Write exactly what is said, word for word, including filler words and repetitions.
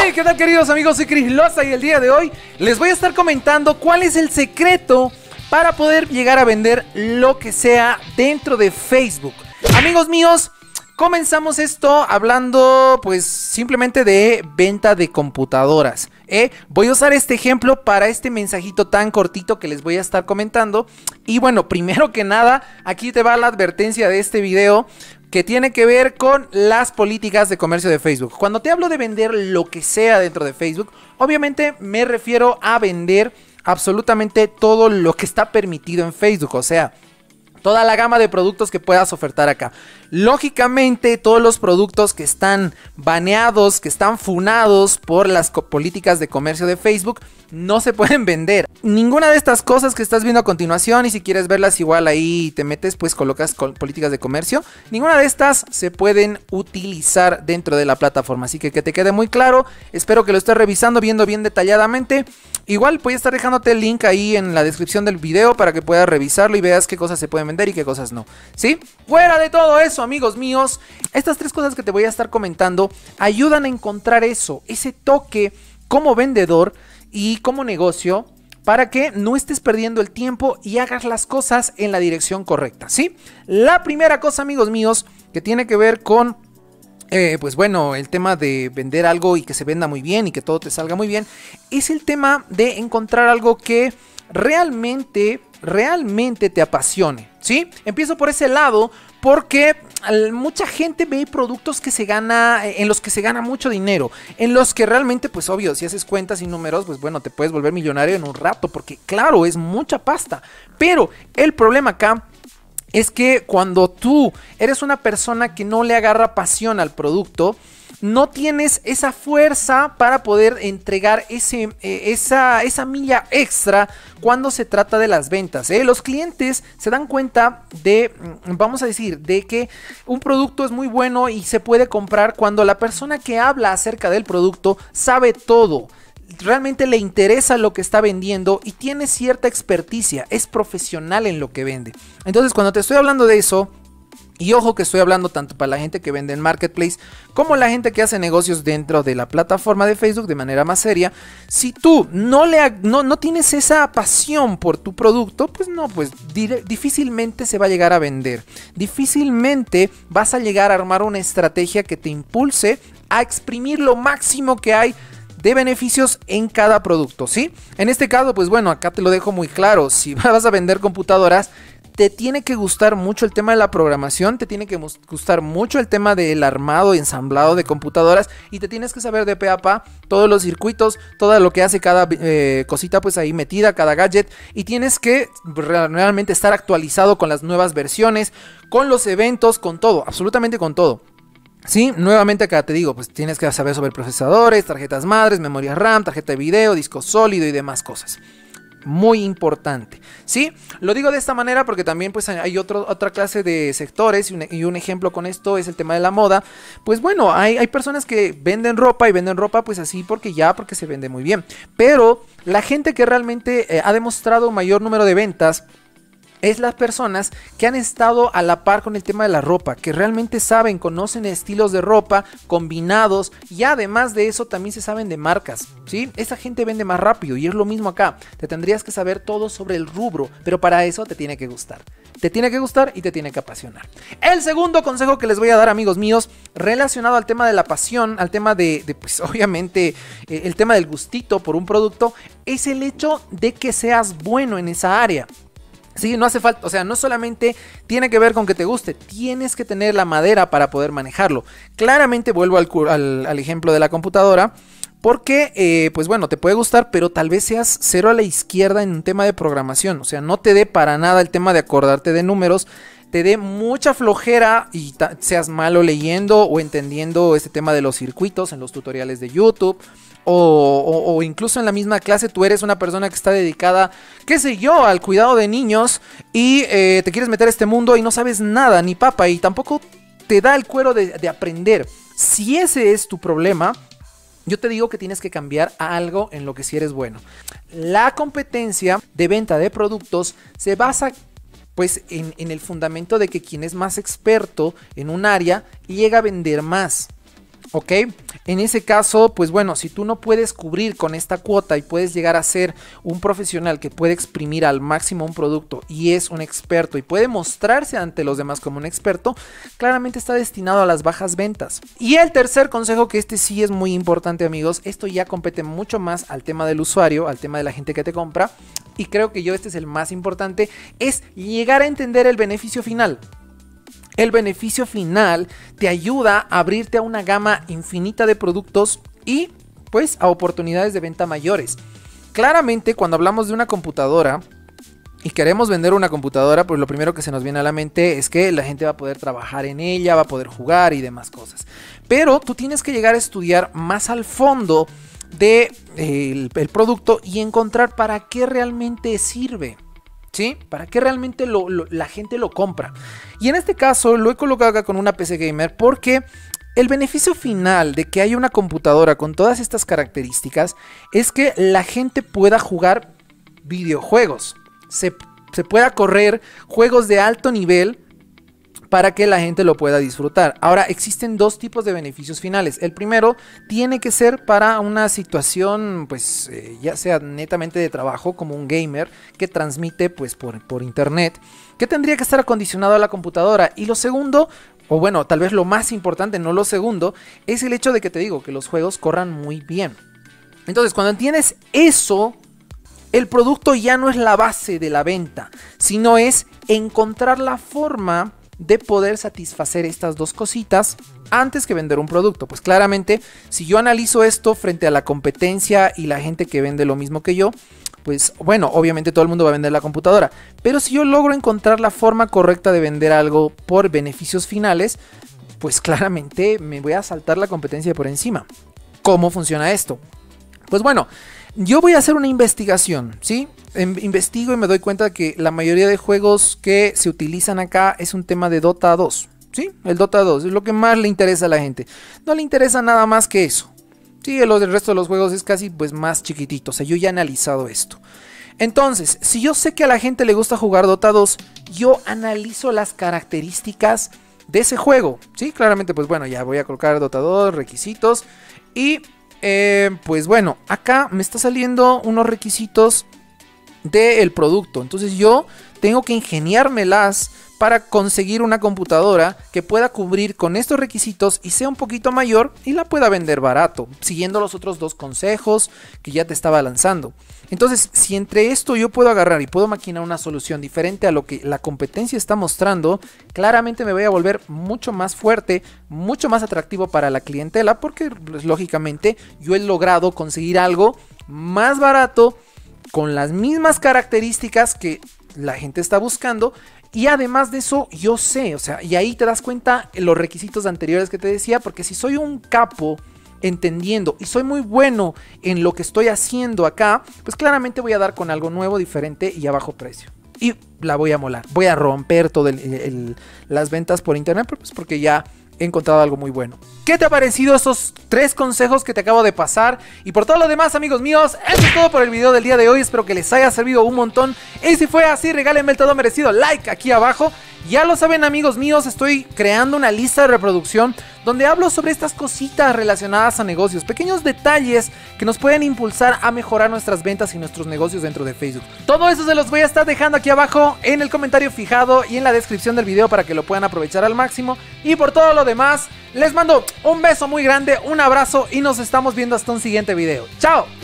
Hey, ¿qué tal, queridos amigos? Soy Chris Loza y el día de hoy les voy a estar comentando cuál es el secreto para poder llegar a vender lo que sea dentro de Facebook. Amigos míos, comenzamos esto hablando pues simplemente de venta de computadoras. ¿eh? Voy a usar este ejemplo para este mensajito tan cortito que les voy a estar comentando. Y bueno, primero que nada, aquí te va la advertencia de este video, que tiene que ver con las políticas de comercio de Facebook. Cuando te hablo de vender lo que sea dentro de Facebook, obviamente me refiero a vender absolutamente todo lo que está permitido en Facebook, o sea, toda la gama de productos que puedas ofertar acá. Lógicamente, todos los productos que están baneados, que están funados por las políticas de comercio de Facebook, no se pueden vender. Ninguna de estas cosas que estás viendo a continuación, y si quieres verlas igual ahí te metes, pues colocas políticas de comercio. Ninguna de estas se pueden utilizar dentro de la plataforma. Así que que te quede muy claro. Espero que lo estés revisando, viendo bien detalladamente. Igual voy a estar dejándote el link ahí en la descripción del video para que puedas revisarlo y veas qué cosas se pueden vender y qué cosas no. ¿Sí? Fuera de todo eso, amigos míos, estas tres cosas que te voy a estar comentando ayudan a encontrar eso, ese toque como vendedor y como negocio, para que no estés perdiendo el tiempo y hagas las cosas en la dirección correcta, ¿sí? La primera cosa, amigos míos, que tiene que ver con Eh, pues bueno, el tema de vender algo y que se venda muy bien y que todo te salga muy bien, es el tema de encontrar algo que realmente, realmente te apasione, ¿sí? Empiezo por ese lado porque mucha gente ve productos que se gana, en los que se gana mucho dinero, en los que realmente, pues obvio, si haces cuentas y números, pues bueno, te puedes volver millonario en un rato, porque claro, es mucha pasta, pero el problema acá es que cuando tú eres una persona que no le agarra pasión al producto, no tienes esa fuerza para poder entregar ese, eh, esa, esa milla extra cuando se trata de las ventas. ¿eh? Los clientes se dan cuenta de, vamos a decir, de que un producto es muy bueno y se puede comprar cuando la persona que habla acerca del producto sabe todo. Realmente le interesa lo que está vendiendo y tiene cierta experticia, es profesional en lo que vende. Entonces, cuando te estoy hablando de eso, y ojo que estoy hablando tanto para la gente que vende en Marketplace como la gente que hace negocios dentro de la plataforma de Facebook de manera más seria, si tú no, le, no, no tienes esa pasión por tu producto, pues no, pues difícilmente se va a llegar a vender. Difícilmente vas a llegar a armar una estrategia que te impulse a exprimir lo máximo que hay de beneficios en cada producto, ¿sí? En este caso, pues bueno, acá te lo dejo muy claro. Si vas a vender computadoras, te tiene que gustar mucho el tema de la programación, te tiene que gustar mucho el tema del armado y ensamblado de computadoras, y te tienes que saber de pe a pa todos los circuitos, todo lo que hace cada eh, cosita pues ahí metida, cada gadget, y tienes que realmente estar actualizado con las nuevas versiones, con los eventos, con todo, absolutamente con todo. Sí, nuevamente acá te digo, pues tienes que saber sobre procesadores, tarjetas madres, memoria RAM, tarjeta de video, disco sólido y demás cosas. Muy importante, ¿sí? Lo digo de esta manera porque también pues hay otro, otra clase de sectores y un, y un ejemplo con esto es el tema de la moda. Pues bueno, hay, hay personas que venden ropa y venden ropa pues así porque ya, porque se vende muy bien. Pero la gente que realmente eh, ha demostrado mayor número de ventas es las personas que han estado a la par con el tema de la ropa, que realmente saben, conocen estilos de ropa, combinados, y además de eso también se saben de marcas, ¿sí? Esa gente vende más rápido y es lo mismo acá. Te tendrías que saber todo sobre el rubro, pero para eso te tiene que gustar. Te tiene que gustar y te tiene que apasionar. El segundo consejo que les voy a dar, amigos míos, relacionado al tema de la pasión, al tema de, de pues obviamente, eh, el tema del gustito por un producto, es el hecho de que seas bueno en esa área. Sí, no hace falta, o sea, no solamente tiene que ver con que te guste, tienes que tener la madera para poder manejarlo. Claramente vuelvo al, al, al ejemplo de la computadora, porque, eh, pues bueno, te puede gustar, pero tal vez seas cero a la izquierda en un tema de programación, o sea, no te dé para nada el tema de acordarte de números, te dé mucha flojera y seas malo leyendo o entendiendo este tema de los circuitos en los tutoriales de YouTube. O, o, o incluso en la misma clase tú eres una persona que está dedicada, qué sé yo, al cuidado de niños y eh, te quieres meter a este mundo y no sabes nada, ni papa, y tampoco te da el cuero de, de aprender. Si ese es tu problema, yo te digo que tienes que cambiar a algo en lo que sí eres bueno. La competencia de venta de productos se basa pues en, en el fundamento de que quien es más experto en un área llega a vender más. ¿ok? En ese caso, pues bueno, si tú no puedes cubrir con esta cuota y puedes llegar a ser un profesional que puede exprimir al máximo un producto y es un experto y puede mostrarse ante los demás como un experto, claramente está destinado a las bajas ventas. Y el tercer consejo, que este sí es muy importante, amigos, esto ya compete mucho más al tema del usuario, al tema de la gente que te compra, y creo que yo este es el más importante, es llegar a entender el beneficio final. El beneficio final te ayuda a abrirte a una gama infinita de productos y pues a oportunidades de venta mayores. Claramente, cuando hablamos de una computadora y queremos vender una computadora, pues lo primero que se nos viene a la mente es que la gente va a poder trabajar en ella, va a poder jugar y demás cosas. Pero tú tienes que llegar a estudiar más al fondo del de el producto y encontrar para qué realmente sirve. ¿Sí? ¿Para qué realmente lo, lo, la gente lo compra? Y en este caso lo he colocado acá con una P C Gamer porque el beneficio final de que haya una computadora con todas estas características es que la gente pueda jugar videojuegos. Se, se pueda correr juegos de alto nivel para que la gente lo pueda disfrutar. Ahora, existen dos tipos de beneficios finales. El primero tiene que ser para una situación, pues, eh, ya sea netamente de trabajo, como un gamer que transmite, pues, por, por internet, que tendría que estar acondicionado a la computadora. Y lo segundo, o bueno, tal vez lo más importante, no lo segundo, es el hecho de que te digo que los juegos corran muy bien. Entonces, cuando tienes eso, el producto ya no es la base de la venta, sino es encontrar la forma de poder satisfacer estas dos cositas antes que vender un producto. Pues claramente, si yo analizo esto frente a la competencia y la gente que vende lo mismo que yo, pues bueno, obviamente todo el mundo va a vender la computadora, pero si yo logro encontrar la forma correcta de vender algo por beneficios finales, pues claramente me voy a saltar la competencia por encima. ¿Cómo funciona esto? Pues bueno, yo voy a hacer una investigación, ¿sí? Investigo y me doy cuenta que la mayoría de juegos que se utilizan acá es un tema de Dota dos, ¿sí? El Dota dos es lo que más le interesa a la gente. No le interesa nada más que eso. Sí, el resto de los juegos es casi pues más chiquitito. O sea, yo ya he analizado esto. Entonces, si yo sé que a la gente le gusta jugar Dota dos, yo analizo las características de ese juego, ¿sí? Claramente, pues bueno, ya voy a colocar Dota dos, requisitos y... Eh, pues bueno, acá me está saliendo unos requisitos del producto. Entonces yo tengo que ingeniármelas para conseguir una computadora que pueda cubrir con estos requisitos y sea un poquito mayor y la pueda vender barato, siguiendo los otros dos consejos que ya te estaba lanzando. Entonces, si entre esto yo puedo agarrar y puedo maquinar una solución diferente a lo que la competencia está mostrando, claramente me voy a volver mucho más fuerte, mucho más atractivo para la clientela, porque pues, lógicamente yo he logrado conseguir algo más barato con las mismas características que la gente está buscando. Y además de eso, yo sé, o sea, y ahí te das cuenta en los requisitos anteriores que te decía, porque si soy un capo entendiendo y soy muy bueno en lo que estoy haciendo acá, pues claramente voy a dar con algo nuevo, diferente y a bajo precio. Y la voy a molar, voy a romper todas las ventas por internet, pues porque ya he encontrado algo muy bueno. ¿Qué te ha parecido esos tres consejos que te acabo de pasar? Y por todo lo demás, amigos míos, eso es todo por el video del día de hoy. Espero que les haya servido un montón. Y si fue así, regálenme el todo merecido like aquí abajo. Ya lo saben, amigos míos, estoy creando una lista de reproducción donde hablo sobre estas cositas relacionadas a negocios, pequeños detalles que nos pueden impulsar a mejorar nuestras ventas y nuestros negocios dentro de Facebook. Todo eso se los voy a estar dejando aquí abajo en el comentario fijado y en la descripción del video para que lo puedan aprovechar al máximo. Y por todo lo demás, les mando un beso muy grande, un abrazo y nos estamos viendo hasta un siguiente video. ¡Chao!